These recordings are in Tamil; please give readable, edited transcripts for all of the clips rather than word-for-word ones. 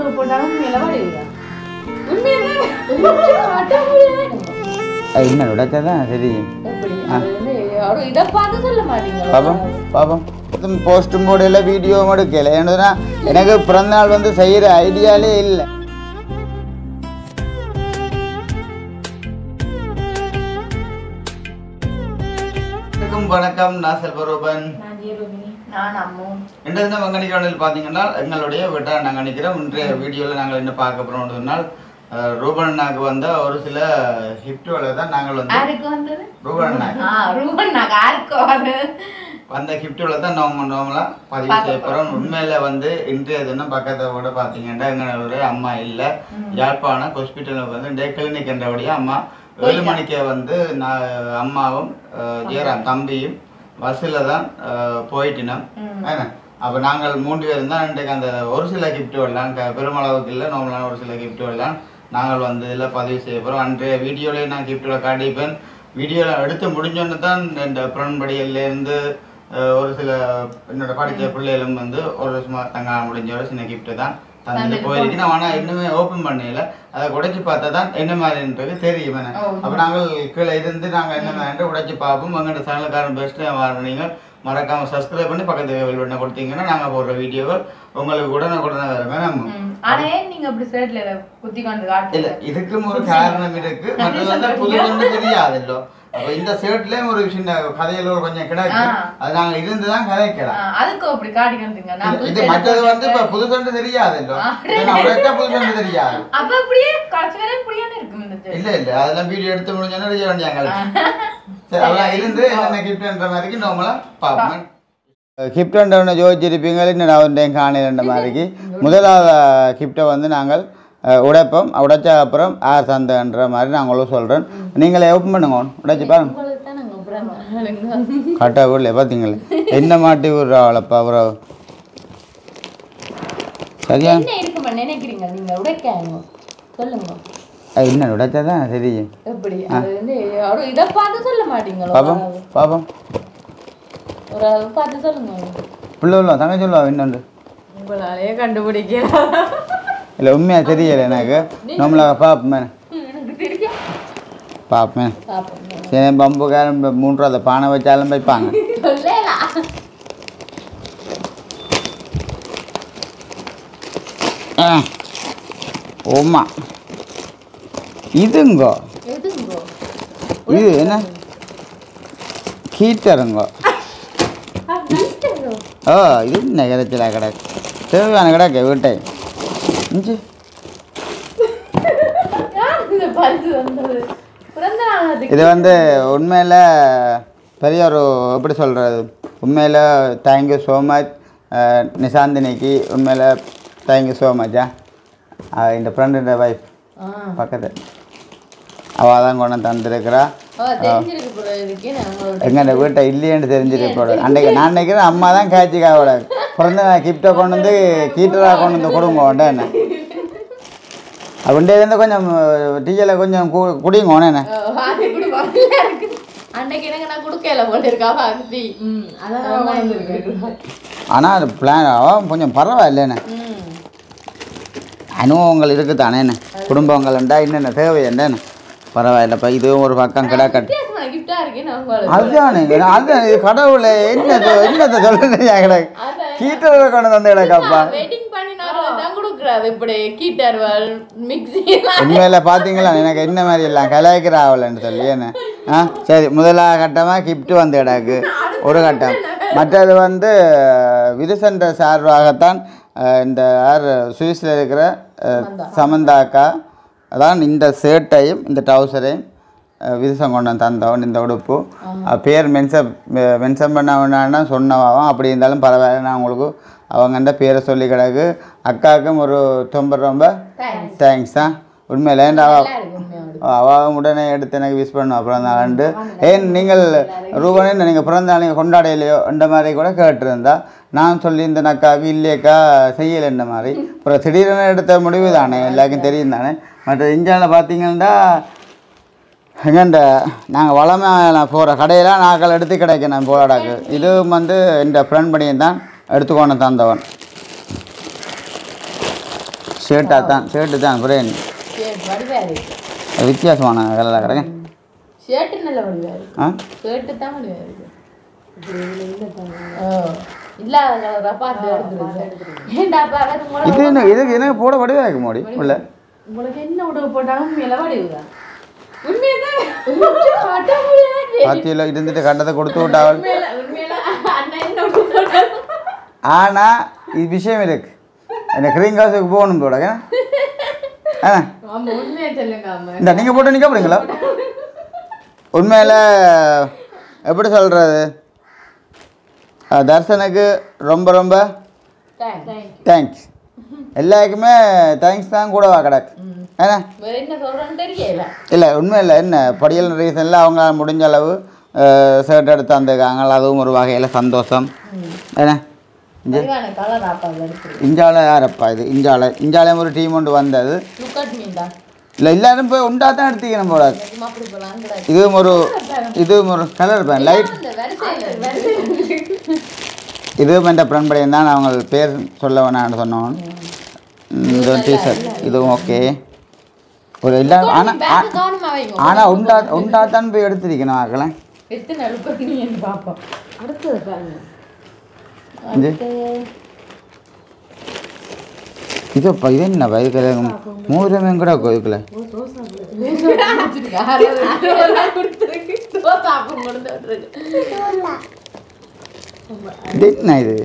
போட்டாலும் மேலே வடிவா என்ன உடைச்சதான் சரி இதை பார்த்து சொல்ல மாட்டீங்களா பாப்போம் பாப்போம் போஸ்ட்டும் போடல வீடியோவும் எடுக்கல ஏன்னா எனக்கு பிறந்த நாள் வந்து செய்கிற ஐடியாலே இல்லை வணக்கம் நான் செல்வரூபன் என்ன மங்கனிக்கானல் பார்த்தீங்கன்னா எங்களுடைய விட்டா நாங்கள் நினைக்கிறோம் இன்றைய வீடியோவில் நாங்கள் என்ன பார்க்க போகிறோம் சொன்னால் ரூபன் அண்ணாக்கு வந்த ஒரு சில கிஃப்ட்டுகளை தான் நாங்கள் வந்து ரூபன் அந்த கிஃப்ட்டுகளை தான் நார்மலாக பதிவு செய்ய போகிறோம். உண்மையில் வந்து இன்றைய தினம் பக்கத்தை கூட பார்த்தீங்கன்னா எங்களுடைய அம்மா இல்லை யாழ்ப்பாணம் ஹாஸ்பிட்டலில் வந்து இன்றைய கிளினிக் என்றபடியாக அம்மா 7 மணிக்கே வந்து நான் அம்மாவும் ஜெயராம் தம்பியும் பஸ்ஸில் தான் போயிட்டினோம். அப்போ நாங்கள் 3 பேர் தான் இன்றைக்கு அந்த ஒரு சில கிஃப்ட்டுகள்லாம் பெருமளவுக்கு இல்லை நார்மலான ஒரு சில கிஃப்ட்டுகள்லாம் நாங்கள் வந்து இதில் பதிவு செய்ய போகிறோம். அன்றைய வீடியோலேயே நான் கிஃப்ட்டுகளை காட்டிப்பேன். வீடியோவில் எடுத்து முடிஞ்சோன்னு தான் இந்த புறன்படியிலேருந்து ஒரு சில என்னோட படித்த பிள்ளைகளும் வந்து ஒரு சும்மா தங்க முடிஞ்ச ஒரு சின்ன கிஃப்ட்டு தான் தந்துட்டு போயிருக்கேன். ஆனால் இன்னுமே ஓப்பன் பண்ணல, அதை உடைச்சி பார்த்தா தான் என்ன மாதிரின்றது தெரியும். அப்போ நாங்கள் கீழே இருந்து நாங்கள் என்ன மாதிரி உடைச்சி பார்ப்போம். எங்கள்கிட்ட சேனல்காரன் பெஸ்ட்டு வரணும். நீங்கள் மறக்காமல் சப்ஸ்கிரைப் பண்ணி பக்கத்து வெல் பட்டனை கொடுத்தீங்கன்னா நாங்கள் போடுற வீடியோவை உங்களுக்கு உடனே வரும். இல்லை இதுக்கும் ஒரு காரணம் இருக்கு, மற்றது வந்து புது ஒன்று தெரியாதுல்லோ. அப்ப இந்த ஷர்ட்லயும் ஒரு சின்ன கதையில ஒரு கொஞ்சம் கிடக்கு, அது நாங்க இருந்துதான் கதைக்கலாம். இது மற்றது வந்து இப்ப புது சண்டை தெரியாதுல்லோ, புது சண்டை தெரியாது. இல்ல இல்ல அதெல்லாம் வீடியோ எடுத்து முடிஞ்சோன்னா செய்ய வேண்டியாங்க. சரி அதெல்லாம் இருந்து என்னென்ன கிஃப்ட்ன்ற மாதிரி நார்மலா பார்ப்போம். கிஃப்ட்ன்ற யோசிச்சிருப்பீங்க, இன்னும் நான் காணின்ற மாதிரிக்கு முதலாவது கிஃப்டை வந்து நாங்கள் உடைப்போம். உடைச்சா அப்புறம் யார் சந்தைன்ற மாதிரி நாங்களும் சொல்கிறேன். நீங்களே ஓப்பன் பண்ணுங்க, உடைச்சி பாருங்க. கரெக்டாக வீடல பார்த்தீங்களே என்ன மாட்டி விடுறாளப்பா அவரை சரியா என்ன உடைச்சாதான் சரி. பாப்போம் பாப்போம் பிள்ளை உள்ள தங்க சொல்லுவா இன்னொன்று கண்டுபிடிக்கலாம். இல்லை உண்மையாக தெரியலை எனக்கு. நம்மளாக பார்ப்போமே பார்ப்பேன். சரி பம்புக்காரன் 3 பானை வச்சாலும் வைப்பாங்க. ஓமா இதுங்கோ இது என்ன கீட்டருங்கோ. ஓ இது என்ன கிடைச்சல கிடக்கு தேவையான கிடக்கு வீட்டை இது வந்து உண்மையில் பெரிய ஒரு எப்படி சொல்கிறது, உண்மையில் தேங்க்யூ ஸோ மச் நிசாந்தினிக்கு. உண்மையில் தேங்க்யூ ஸோ மச்சா. இந்த ஃப்ரெண்டு வைஃப் பக்கத்து அவள் தான் கொண்டு தந்துருக்கிறா. எங்கள்ட வீட்டை இல்லையேன்னு தெரிஞ்சிருப்போட அன்றைக்கு நான் நினைக்கிறேன் அம்மா தான் காய்ச்சிக்காவோட பிறந்த கிஃப்டை கொண்டு வந்து கீட்டராக கொண்டு வந்து கொடுங்க உண்டே என்ன அப்படின்ட்டு கொஞ்சம் டீச்சரை கொஞ்சம் குடிங்க உடனே. ஆனால் அது பிளான் கொஞ்சம் பரவாயில்லைண்ணே, அனுபவங்கள் இருக்குது தானே என்ன குடும்பங்கள்ண்டா என்னென்ன தேவை என்னென்ன பரவாயில்லப்பா. இதுவும் ஒரு பக்கம் கிடக்கட்டு அதுதானே அதுதான் இது கடவுளை என்னத்தை சொல்லுங்க கிடக்கு கீட்டரை கொண்டு வந்து கிடக்காப்பா. உண்மையில பார்த்தீங்களா எனக்கு என்ன மாதிரி எல்லாம் கலாய்க்கிற ஆகலன்னு சொல்லி என்ன. சரி முதலாக கட்டமாக கிஃப்ட் வந்து கிடக்கு ஒரு கட்டம். மற்றது வந்து விதுசன்ற சார்பாகத்தான் இந்த சுவிஸில் இருக்கிற சமந்தாக்கா அதான் இந்த ஷர்ட்டையும் இந்த ட்ரௌசரையும் விதுசம் கொண்டு வந்து தந்தவன். இந்த உடுப்பு பேர் மென்ஷன் பண்ண வேணான்னா சொன்னவாவும் அப்படி இருந்தாலும் பரவாயில்ல. நான் உங்களுக்கு அவங்கண்ட பேரை சொல்லி கிடக்கு. அக்காவுக்கும் ஒரு ரொம்ப தேங்க்ஸ் தான் உண்மையில். அவன் உடனே எடுத்து எனக்கு விஷ் பண்ணுவோம் பிறந்த நாள். ஏன் நீங்கள் ரூபனே நீங்கள் பிறந்த நாள் நீங்கள் கொண்டாடையிலையோ இந்த மாதிரி கூட கேட்டிருந்தா நான் சொல்லியிருந்தேன் அக்காவுக்கு இல்லையக்கா செய்யலை இந்த மாதிரி. அப்புறம் திடீரென எடுத்த முடிவு தானே எல்லாருக்கும் தெரியும் தானே. மற்ற இந்தியாவில் பார்த்தீங்கன்னா எங்கண்ட நாங்கள் வளமை போகிற கடையெல்லாம் நாங்கள் எடுத்து கிடைக்கணும் போராடாக்கு. இதுவும் வந்து இந்த ஃப்ரெண்ட் பண்ணியும் தான் எடுத்துக்கொண்டு தந்தவன். ஷர்ட்டு தான் புரியன் வடிவா இருக்கு வித்தியாசமான கலராக கிடக்கு ஷர்ட் நல்ல வடிவா இருக்கு ஆ ஷர்ட் தான் வடிவா இருக்கு இல்லாத கலரா பார்த்து எடுத்துருக்கு ஏன்டா பாரு இது என்ன இது போட வடிவாக இருக்கு மோடி உள்ள உங்களுக்கு என்ன உடவு போட்டாலும் மேல வடிவுதான் உண்மையதான் பாத்தியில் இருந்துட்டு கட்டத்தை கொடுத்து விட்டாவல் உண்மையில அண்ணா என்ன உடவு போட்டாலும் ஆனால் இது விஷயம் இருக்கு எனக்கு கிரீன் காசுக்கு போகணும் போட ஆமா உண்மையா சொல்லுங்க ஆமா இந்த நீங்கள் போட்டு நிற்க போறீங்களா உண்மையில் எப்படி சொல்கிறது தர்சனுக்கு ரொம்ப ரொம்ப தேங்க்ஸ் எல்லாருக்குமே தேங்க்ஸ் தான் கூடவா கிடக்கு ஏன்னா என்ன சொல்றேன்னு தெரியல இல்லை உண்மை இல்லை என்ன படியல் ரீசனில் அவங்க முடிஞ்ச அளவு ஷர்ட் எடுத்து தந்துருக்காங்க அதுவும் ஒரு வகையில் சந்தோஷம் ஏன்னா இஞ்சால யாரப்பா இது இஞ்சாலையும் ஒரு டீம் ஒன்று வந்தது இல்லை எல்லாரும் போய் உண்டா தான் எடுத்துக்கணும் போடாது இதுவும் ஒரு கலர் பேன் லைட் இதுவும் என்ற பிரன்படையும் தான் அவங்க பேர் சொல்ல வேணான்னு சொன்னோம் இந்த டீஷர்ட் இதுவும் ஓகே ஒரு எல்லாரும் ஆனால் உண்டா தான் போய் எடுத்துருக்கணும் ஆக்கலாம் இதப்பா இது என்னப்பா இதுக்கு மூரமே கூட இதுக்குள்ள இது என்ன இது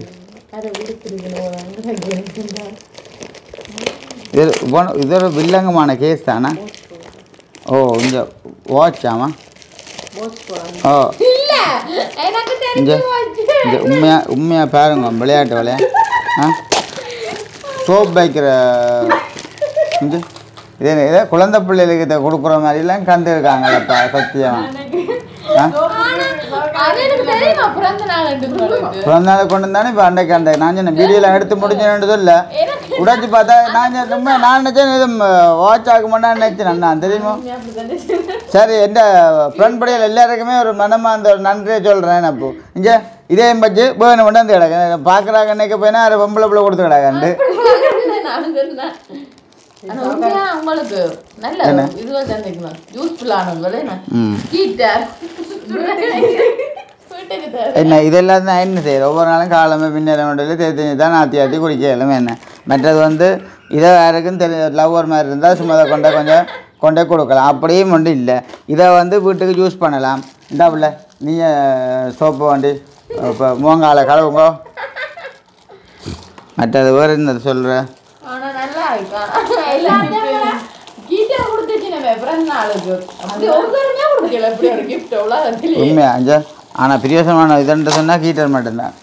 இது ஒரு வில்லங்கமான கேஸ் தானே ஓ இந்த வாட்சாமா ஓ இந்த உண்மையாக பாருங்க விளையாட்டு விளையாட்டு சோப் வைக்கிற இது இதே குழந்தை பிள்ளைகளுக்கு இதை கொடுக்குற மாதிரிலாம் கண்டுருக்காங்கல்லப்பா சத்தியமாக பிறந்த நாள் கொண்டு தானே இப்போ அன்றைக்கு நான் சொன்னேன் வீடியோலாம் எடுத்து முடிஞ்சேன்னு இல்லை உடைச்சி பார்த்தா நான் நினச்சேன் இது வாட்ச் ஆக மாட்டேன்னு நினச்சேன் நான் தெரியுமா சரி எந்த ஃப்ரெண்ட் படியில் எல்லாருக்குமே ஒரு மனமாக அந்த ஒரு நன்றியை சொல்கிறேன் அப்போ இங்கே இதே பச்சு வேணும் மட்டும் வந்து கிடக்கு பார்க்குறாங்க அன்னைக்கு போயினா அது பொம்பளை பிள்ளை கொடுத்து கிடக்காண்டு உங்களுக்கு நல்ல இதுவாக தந்துக்கணும் யூஸ்ஃபுல்லானது என்ன இதெல்லாம் தான் என்ன செய்யணும் ஒவ்வொரு நாளும் காலமே பின்னேற மட்டும் தேத்தி தான் ஆற்றி குடிக்கலும் என்ன மற்றது வந்து இதை யாருக்கும் லவ்வர் மாதிரி இருந்தால் சும்மா கொஞ்சம் கொண்டே கொடுக்கலாம் அப்படியும் ஒன்றும் இல்லை இதை வந்து வீட்டுக்கு யூஸ் பண்ணலாம் இந்தாப்புல நீங்கள் சோப்பு வண்டி இப்போ முகங்கால கலவுங்கோ மற்றது வேறு என்ன சொல்கிற உண்மையா அஞ்சா ஆனால் பிரியோசனமான இதுன்ட்டு சொன்னால் ஹீட்டர் மட்டும்தான்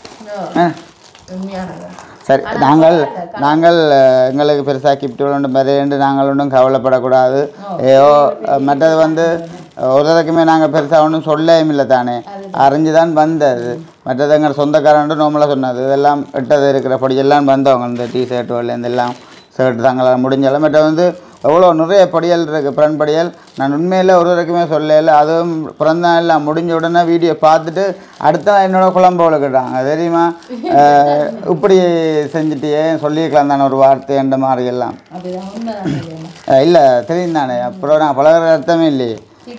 சரி நாங்கள் எங்களுக்கு பெருசாக கிஃப்ட் ஒன்று மறையண்டு நாங்கள் ஒன்றும் கவலைப்படக்கூடாது ஏதோ மற்றது வந்து ஒருத்தருக்குமே நாங்கள் பெருசாக ஒன்றும் சொல்லவும் இல்லை தானே அறிஞ்சு தான் வந்தது மற்றது எங்கள் சொந்தக்காரன்ட்டு நோமலாக சொன்னது இதெல்லாம் எட்டது இருக்கிற படியெல்லாம் வந்தவங்க இந்த டிஷர்ட் இதெல்லாம் ஷர்ட் தாங்களாம் முடிஞ்சாலும் மற்ற வந்து எவ்வளோ நிறைய படியல் இருக்குது பிறன் படியல் நான் உண்மையில் ஒருவருக்குமே சொல்லலை அதுவும் பிறந்த நாள் முடிஞ்ச உடனே வீடியோ பார்த்துட்டு அடுத்த என்னோடய குழம்போல கேட்டாங்க தெரியுமா இப்படி செஞ்சுட்டியே சொல்லியிருக்கலாம் தானே ஒரு வார்த்தை என்ற மாதிரி எல்லாம் இல்லை தெரியும் தானே அப்புறம் நான் பழகிற அர்த்தமே இல்லையே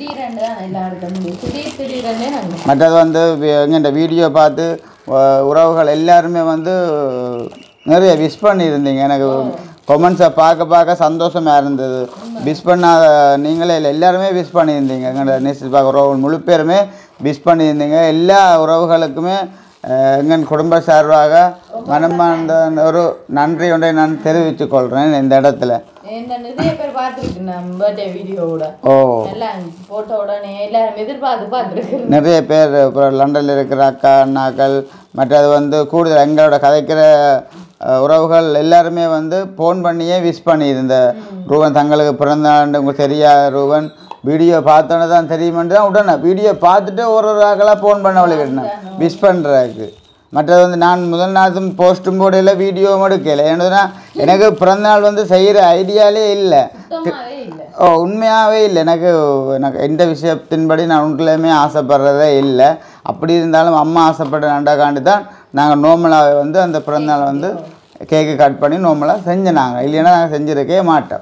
மற்றது வந்து எங்கள் வீடியோ பார்த்து உறவுகள் எல்லாருமே வந்து நிறைய விஷ் பண்ணியிருந்தீங்க எனக்கு கொமெண்ட்ஸை பார்க்க சந்தோஷமாக இருந்தது விஷ் பண்ணாத நீங்களே இல்லை எல்லாருமே விஷ் பண்ணியிருந்தீங்க எங்களோட நியூஸ் பார்க்க உறவுகள் முழு பேருமே விஷ் பண்ணியிருந்தீங்க எல்லா உறவுகளுக்குமே எங்கள் குடும்ப சார்பாக மனமார்ந்த ஒரு நன்றி ஒன்றை நான் தெரிவித்துக் கொள்கிறேன் இந்த இடத்துல. நிறைய பேர் பார்த்துருக்கு பர்த்டே வீடியோவோட போட்டோட எல்லாரும் எதிர்பார்த்து பார்த்துருக்கு. நிறைய பேர் இப்போ லண்டனில் இருக்கிற அக்கா அண்ணாக்கள் மற்றது வந்து கூடுதல் எங்களோட கதைக்கிற உறவுகள் எல்லாருமே வந்து ஃபோன் பண்ணியே விஷ் பண்ணியிருந்த ரூபன் தங்களுக்கு பிறந்த ஆண்டு உங்களுக்கு தெரியாத ரூபன் வீடியோ பார்த்தோன்னே தான் தெரியுமென்று தான் உடனே வீடியோ பார்த்துட்டு ஒரு ஆக்களாக ஃபோன் பண்ண வழிகிட்டேன் விஷ் பண்ணுறதுக்கு. மற்றது வந்து நான் முதல் நாளும் போஸ்ட்டும் போடையில் வீடியோவும் எடுக்கலை. ஏன்னா எனக்கு பிறந்தநாள் வந்து செய்கிற ஐடியாலே இல்லை. உண்மையாகவே இல்லை. எனக்கு எந்த விஷயத்தின்படி நான் உண்மையிலுமே ஆசைப்படுறதே இல்லை. அப்படி இருந்தாலும் அம்மா ஆசைப்பட்ட நண்டாக்காண்டி தான் நாங்கள் நோமலாக வந்து அந்த பிறந்தநாள் வந்து கேக்கு கட் பண்ணி நார்மலாக செஞ்சேன் நாங்கள், இல்லைன்னா நாங்கள் செஞ்சுருக்கவே மாட்டோம்.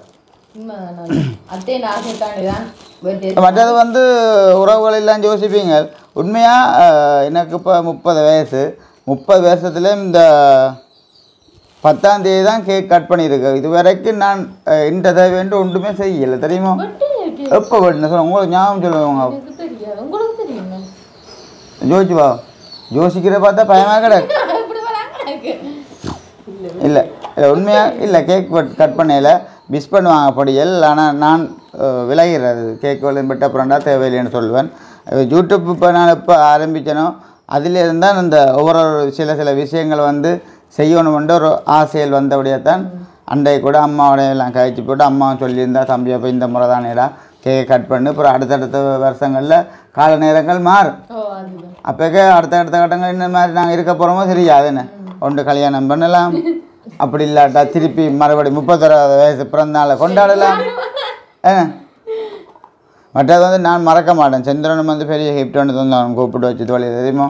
மற்றது வந்து உறவுகள் எல்லாம் யோசிப்பீங்க உண்மையாக. எனக்கு இப்போ 30 வயசு, 30 வருஷத்துல இந்த 10ஆம் தேதி தான் கேக் கட் பண்ணியிருக்கேன். இது வரைக்கும் நான் இந்த தேவைன்ட்டு ஒன்றுமே செய்யலை தெரியுமா? எப்போ வெட்டின சொல்ல உங்களுக்கு ஞாபகம் சொல்லுவாங்க. யோசிச்சுவா, யோசிக்கிற பார்த்தா பயமாக கிடக்கு. இல்லை இல்லை உண்மையாக இல்லை, கேக் கட் பண்ணையில் மிஸ் பண்ணுவாங்க பொடியல். ஆனால் நான் விலகிறது கேக் விட்ட அப்புறம்டா தேவையில்லைன்னு சொல்லுவேன். யூடியூப் இப்போ நான் எப்போ ஆரம்பித்தேனோ அதிலேருந்து தான் இந்த ஒவ்வொரு சில விஷயங்கள் வந்து செய்யணுமென்ற ஒரு ஆசையில் வந்தபடியே தான் அண்டை கூட அம்மாவோடைய எல்லாம் கழிச்சு போட்டு அம்மாவும் சொல்லியிருந்தா தம்பி அப்போ இந்த முறை தானேடா கேக்கை கட் பண்ணு, அப்புறம் அடுத்தடுத்த வருஷங்களில் கால நேரங்கள் மாறும். அப்போக்கே அடுத்த கட்டங்கள் இந்த மாதிரி நாங்கள் இருக்க போகிறோமோ தெரியாதுன்னு ஒன்று கல்யாணம் பண்ணலாம், அப்படி இல்லாட்டா திருப்பி மறுபடியும் 31 வயசு பிறந்தநாளை கொண்டாடலாம். மற்றது வந்து நான் மறக்க மாட்டேன். சந்திரனும் வந்து பெரிய கிஃப்ட் ஒன்று தந்தான் கூப்பிட்டு வச்சு தொழில் தெரியுமோ?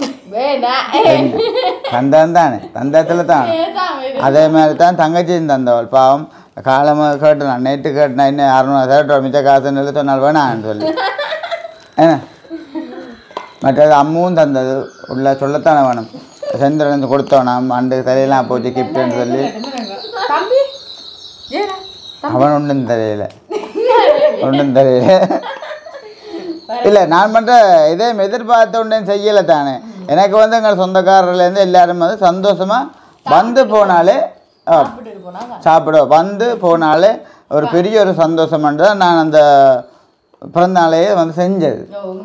தந்தான் தானே, தந்தத்தில் தான். அதே மாதிரி தான் தங்கச்சியும் தந்தவள் பாவம். காலமாக கேட்டு நான் நேற்று கேட்டேன், இன்னும் 600 மிச்ச காசுன்னு சொன்னால் வேணான்னு சொல்லி. ஏன்னா மற்றது அம்மும் தந்தது உள்ள சொல்லத்தானே வேணும். சந்திரன் கொடுத்தோம் நாம் அண்டு தலையெல்லாம் போச்சு கிஃப்ட்டுன்னு சொல்லி. அவன் ஒன்றும் தெரியல, ஒன்றும் தெரியல. இல்லை நான் பண்ணுற இதே எதிர்பார்த்த ஒன்றும் செய்யலை தானே. எனக்கு வந்து எங்கள் சொந்தக்காரர்லேருந்து எல்லாரும் வந்து சந்தோஷமாக வந்து போனாலே சாப்பிட வந்து போனாலே ஒரு பெரிய ஒரு சந்தோஷம் தான் நான் அந்த பிறந்தநாளையே வந்து செஞ்சது.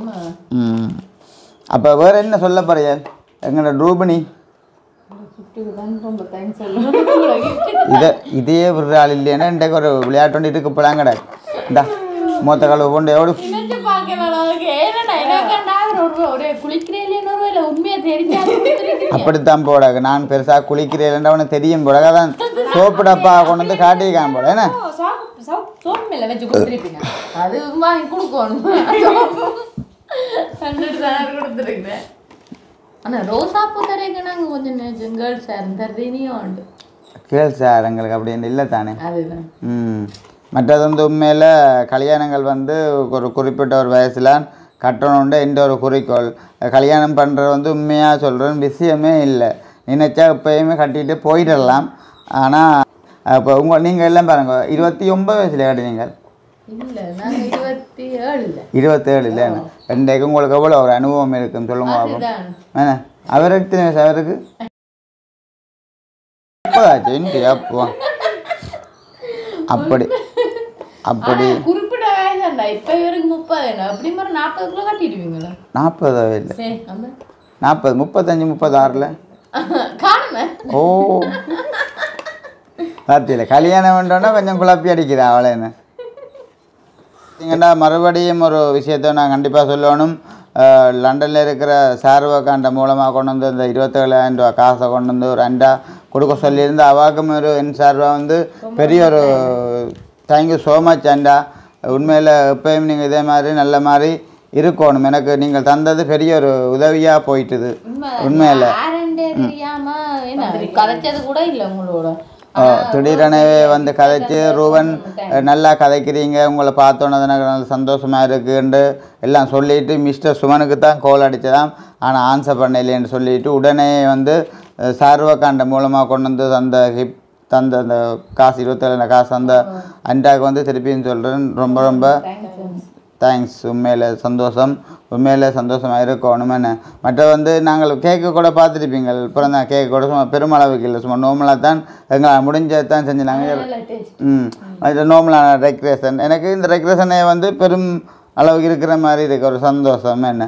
அப்போ வேறு என்ன சொல்ல போறியா எங்களோட ரூபினி? இதே ஒரு ஆள் இல்லைன்னா இன்றைக்கு ஒரு விளையாட்டு ஒன்று இருக்கு போலாம் கிடக்கு. இந்தா மூத்த கழுவு கொண்டு எவ்வளோ அப்படித்தான் போடாது. நான் பெருசாக குளிக்கிறேன் அவனுக்கு தெரியும் போடாது. அதான் சோப்பு டப்பா கொண்டு வந்து காட்டிக்கான் போட. என்ன கேர்ள்ஸ் சார் எங்களுக்கு அப்படின்னு இல்லை தானே. மற்றது வந்து உண்மையில் கல்யாணங்கள் வந்து ஒரு குறிப்பிட்ட ஒரு வயசில் கட்டணுன்ற எந்த ஒரு குறிக்கோள். கல்யாணம் பண்ணுறது வந்து உண்மையாக சொல்கிறேன் விஷயமே இல்லை. நினைச்சா எப்போயுமே கட்டிட்டு போயிடலாம். ஆனால் இப்போ நீங்கள் எல்லாம் பாருங்க 29 வயசில் கட்டினீங்க. 27 இல்லை ரெண்டைக்கு உங்களுக்கு எவ்வளோ ஒரு அனுபவம் இருக்குன்னு சொல்லுங்க பாப்போம். ஏன்னா அவருக்கு எத்தனை வயசு? அவருக்கு 30 ஆச்சு. இன்ட்டு அப்போ அப்படி அப்படி 40 இல்லை 40 35 36 ஓ பார்த்தியில கல்யாணம் வேண்டோன்னா கொஞ்சம் குழப்பி அடிக்கிறா அவளை. என்ன பார்த்தீங்கன்னா மறுபடியும் ஒரு விஷயத்த நான் கண்டிப்பாக சொல்லணும். லண்டனில் இருக்கிற சார்வகாண்ட மூலமாக கொண்டு வந்து இந்த 27,000 ரூபா காசை கொண்டு வந்து ஒரு அண்டா கொடுக்க சொல்லியிருந்து அவாக்கும் ஒரு என் சார்பாக வந்து பெரிய ஒரு தேங்க்யூ ஸோ மச் அண்டா. உண்மையில் எப்பயும் நீங்கள் இதே மாதிரி நல்ல மாதிரி இருக்கணும். எனக்கு நீங்கள் தந்தது பெரிய ஒரு உதவியாக போயிட்டுது உண்மையில். திடீரெனவே வந்து கதைச்சு ரூபன் நல்லா கதைக்கிறீங்க, உங்களை பார்த்தோன்னே எனக்கு நல்ல சந்தோஷமாக இருக்குன்னு எல்லாம் சொல்லிவிட்டு மிஸ்டர் சுமனுக்கு தான் கோல் அடித்ததாம். ஆனால் ஆன்சர் பண்ணலைன்னு சொல்லிவிட்டு உடனே வந்து சார்வகாண்ட மூலமாக கொண்டு வந்து தந்த அந்த காசு 27,000 காசு அந்த அண்டாவுக்கு வந்து திருப்பின்னு சொல்கிறேன். ரொம்ப ரொம்ப தேங்க்ஸ். உண்மையில் சந்தோஷம், உண்மையில் சந்தோஷமாக இருக்கணும். என்ன மற்ற வந்து நாங்கள் கேக்கு கூட பார்த்துருப்பீங்க. அப்புறம் தான் கேக்கு கூட சும்மா பெருமளவுக்கு இல்லை, சும்மா நோமலாக தான் எங்களால் முடிஞ்சதான் செஞ்சுனாங்க. மற்ற நோமலான டெக்கரேஷன் எனக்கு இந்த டெக்கரேஷனே வந்து பெரும் அளவுக்கு இருக்கிற மாதிரி இருக்கு ஒரு சந்தோஷம். என்ன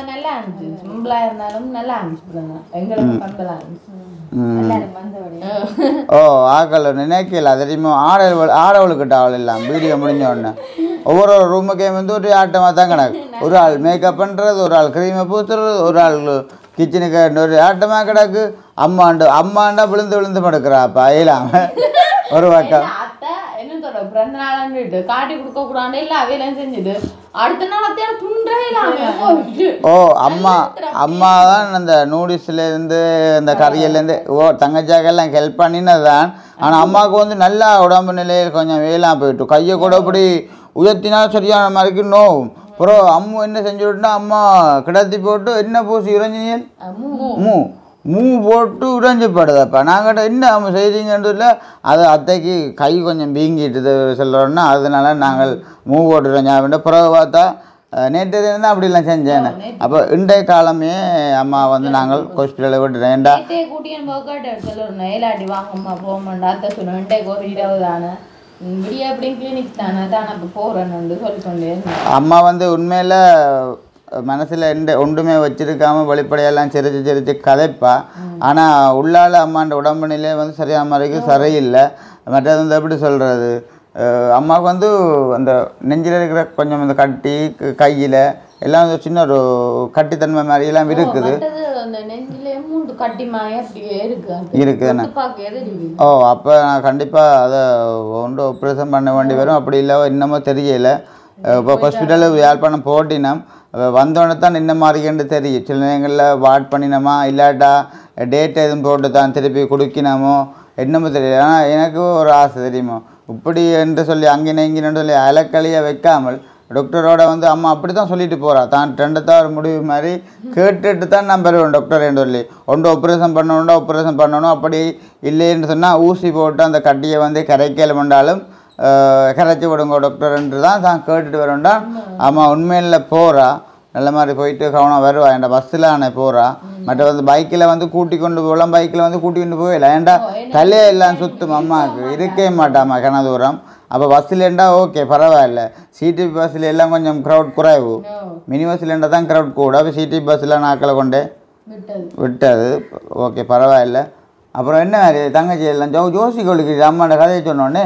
ஓ ஆக்கள் நினைக்கல தெரியுமோ. ஆடவளுக்கிட்ட அவள் எல்லாம் வீடியோ முடிஞ்ச உடனே ஒவ்வொரு ரூமுக்கே வந்து ஒரு ஆட்டமாக தான் கிடக்கு. ஒரு ஆள் மேக்கப் பண்ணுறது, ஒரு ஆள் க்ரீமை பூத்துறது, ஒரு ஆள் கிச்சனுக்கு ஒரு ஆட்டமாக கிடக்கு. அம்மாண்டா விழுந்து படுக்கிறாப்பா இல்லாமல் ஒரு பக்கம் பிறந்த நாள்னுட்டு காட்டி கொடுக்க கூடாது இல்ல அவையெல்லாம் செஞ்சுட்டு அடுத்த நாள் அத்தையால துண்டே இல்லாம ஓ அம்மா தான் அந்த நூடுல்ஸ்லேருந்து இந்த கறியிலேருந்து தங்கச்சாக்கெல்லாம் ஹெல்ப் பண்ணினது தான். ஆனால் அம்மாவுக்கு வந்து நல்லா உடம்பு நிலையில் கொஞ்சம் வேலாம் போயிட்டு கையை கூட இப்படி உயர்த்தினால் சரியான மாதிரிக்கு நோவும். அப்புறம் அம்மா என்ன செஞ்சு விட்டுனா அம்மா கிடத்தி போட்டு என்ன பூசி இறஞ்சினியல் மூ போட்டு உறைஞ்சிப்படுதப்பா. நாங்கள் என்ன அவங்க செய்தீங்கன்றதுல அது அத்தைக்கு கை கொஞ்சம் வீங்கிட்டு சொல்கிறோன்னா அதனால நாங்கள் மூ போட்டு இறஞ்சாவிட்ட பிறகு பார்த்தா நேற்று தான் அப்படிலாம் செஞ்சேன். அப்போ இன்றைய காலமே அம்மா வந்து நாங்கள் ஹாஸ்பிட்டலில் விட்டுட்டேன். ஏண்டா கூட்டியன் போக்காட்டு சொல்லணும் ஏலாட்டி வாங்கம்மா போகமாண்டா அத்தை சொல்லணும் இன்றைக்கு ஒரு 20 தானே இப்படியே அப்படின்னு கிளினிக் தானே தான் அப்போ போகிறேன்னு சொல்லிக்கொண்டே அம்மா வந்து உண்மையில் மனசில் ஒன்றுமே வச்சிருக்காம வெளிப்படையெல்லாம் சிரிச்சு கதைப்பா. ஆனால் உள்ளால் அம்மாண்ட உடம்பு நிலையை வந்து சரியான மாதிரிக்கு சரியில்லை. மற்றது வந்து எப்படி சொல்கிறது, அம்மாவுக்கு வந்து அந்த நெஞ்சில் இருக்கிற கொஞ்சம் இந்த கட்டி கையில் எல்லாம் வந்து சின்ன ஒரு கட்டித்தன்மை மாதிரி எல்லாம் இருக்குது. இருக்குதுண்ணே. ஓ அப்போ நான் கண்டிப்பாக அதை ஒன்று ஆப்ரேஷன் பண்ண வேண்டி வரும். அப்படி இல்லை இன்னமும் தெரியலை. இப்போ ஹாஸ்பிட்டலில் யாழ்ப்பாணம் போட்டினோம் வந்தோடனே தான் இந்த மாதிரின்னு தெரியும். சில நேரங்களில் வாட் பண்ணினோமா இல்லாட்டா டேட் எதுவும் போட்டு தான் திருப்பி கொடுக்கணுமோ என்னமோ தெரியல. ஆனால் எனக்கு ஒரு ஆசை தெரியுமோ இப்படி என்று சொல்லி அங்கின இங்கின்னு சொல்லி அலக்கழியாக வைக்காமல் டாக்டரோட வந்து அம்மா அப்படி தான் சொல்லிட்டு போகிறா. தான் ரெண்டத்தான் ஒரு முடிவு மாதிரி கேட்டுட்டு தான் நான் பெறுவேன் டாக்டர்ன்னு சொல்லி ஒன்று ஆப்ரேஷன் பண்ணணும். அப்படி இல்லைன்னு சொன்னால் ஊசி போட்டு அந்த கட்டியை வந்து கரைக்கல் பண்ணாலும் கரைச்சி விடுங்க டாக்டர்ன்று தான் கேட்டுட்டு வரேன்டா. அம்மா உண்மையில் போகிறா நல்ல மாதிரி போயிட்டு கவனம் வருவா. ஏன்டா பஸ்ஸில் ஆனால் போகிறா. மற்ற வந்து பைக்கில் வந்து கூட்டி கொண்டு போகலாம். பைக்கில் வந்து கூட்டி கொண்டு போகல. ஏன்டா தலையே எல்லாம் சுற்றும் அம்மாவுக்கு இருக்கவே மாட்டாம்மா கன தூரம். அப்போ பஸ்ஸில்ண்டா ஓகே பரவாயில்ல. சிடிபி பஸ்ஸில் எல்லாம் கொஞ்சம் க்ரௌட் குறைவு. மினி பஸ்ஸில்ண்டா தான் க்ரௌட் கூட. அப்போ சிடிபி பஸ்ஸில் நாக்களை கொண்டே விட்டது ஓகே பரவாயில்ல. அப்புறம் என்ன மாதிரி தங்கச்சி எல்லாம் ஜோசி கொள்ளுக்கு அம்மாண்ட கதையை சொன்னோன்னே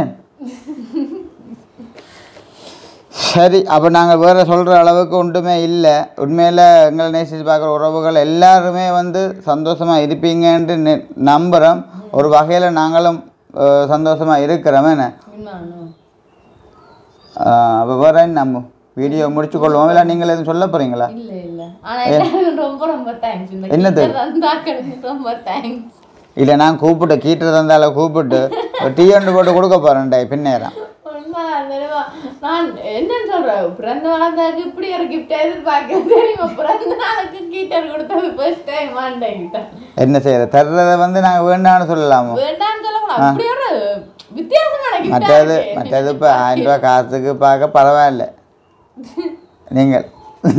சரி. அப்போ நாங்கள் வேறு சொல்கிற அளவுக்கு ஒன்றுமே இல்லை. உண்மையில் எங்களை நேசித்து பார்க்குற உறவுகள் எல்லாருமே வந்து சந்தோஷமாக இருப்பீங்கன்ட்டு நம்புகிறோம். ஒரு வகையில் நாங்களும் சந்தோஷமாக இருக்கிறோம். என்ன அப்போ வேறு நம்ம வீடியோ முடிச்சு கொள்வோம். இல்லை நீங்கள் எதுவும் சொல்ல போகிறீங்களா? என்னது இல்லை நான் கூப்பிட்டு கீட்டு தந்தால கூப்பிட்டு டீ ஒன்று போட்டு கொடுக்க போகிறேன்டா பின்னேரம். நான் என்ன சொல்றேன் பிறந்த நாளுக்கு இப்படி ஒரு கிஃப்ட் எதிர்பார்க்க தெரியுமா? பிறந்த நாளுக்கு கீட்டர் கொடுத்தது ஃபர்ஸ்ட் டைம் ஆண்டேன். என்ன செய்யற தர்றதை வந்து நாங்கள் வேண்டாம்னு சொல்லலாமோ? வேண்டாம்னு சொல்லக்கூடாது. அப்படி ஒரு வித்தியாசமான கிஃப்ட். மற்றது இப்போ 1000 ரூபா காசுக்கு பார்க்க பரவாயில்ல. நீங்கள்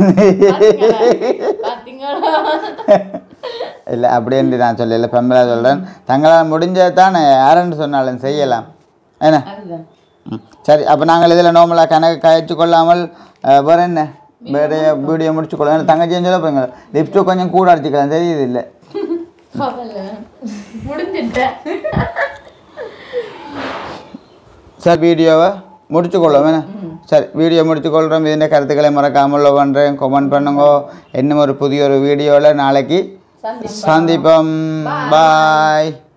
இல்லை அப்படின்ட்டு நான் சொல்லல பெம்பளா சொல்கிறேன். தங்களால் முடிஞ்சதானே யாருன்னு சொன்னாலும் செய்யலாம். என்ன சரி. அப்போ நாங்கள் இதில் நார்மலாக கணக்கு கழிச்சு கொள்ளாமல் வேறு என்ன வேறு வீடியோ முடிச்சு கொள்ளலாம். தங்கச்சின்னு சொல்ல போறீங்க லிப்ஸ்டிக் கொஞ்சம் கூட அடிச்சுக்கலாம் தெரியுது இல்லை சார் வீடியோவை முடிச்சு கொள்ளும் வேணா. சரி வீடியோ முடிச்சு கொள்கிறோம். இதுன்ற கருத்துக்களை மறக்காமல் பண்ணுறேன் கமெண்ட் பண்ணுங்க. இன்னும் ஒரு புதிய ஒரு வீடியோவில் நாளைக்கு சந்திப்போம். பாய்.